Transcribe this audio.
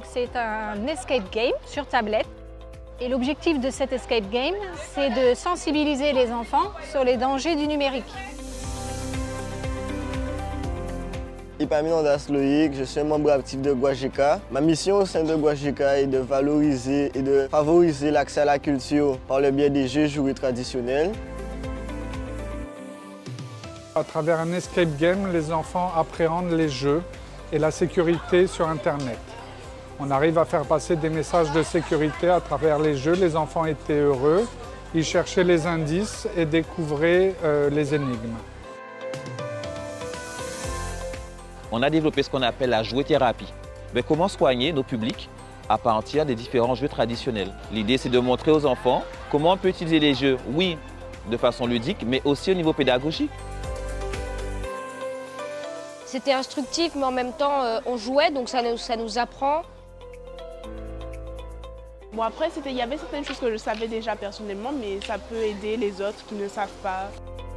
c'est un escape game sur tablette. Et l'objectif de cet escape game, c'est de sensibiliser les enfants sur les dangers du numérique. Epaminondas Loïc, je suis un membre actif de Guajeka. Ma mission au sein de Guajeka est de valoriser et de favoriser l'accès à la culture par le biais des jeux joués traditionnels. À travers un escape game, les enfants appréhendent les jeux et la sécurité sur Internet. On arrive à faire passer des messages de sécurité à travers les jeux. Les enfants étaient heureux, ils cherchaient les indices et découvraient les énigmes. On a développé ce qu'on appelle la jouet-thérapie. Mais comment soigner nos publics à partir des différents jeux traditionnels? L'idée, c'est de montrer aux enfants comment on peut utiliser les jeux, oui, de façon ludique, mais aussi au niveau pédagogique. C'était instructif, mais en même temps, on jouait, donc ça nous apprend. Bon, après, il y avait certaines choses que je savais déjà personnellement, mais ça peut aider les autres qui ne savent pas.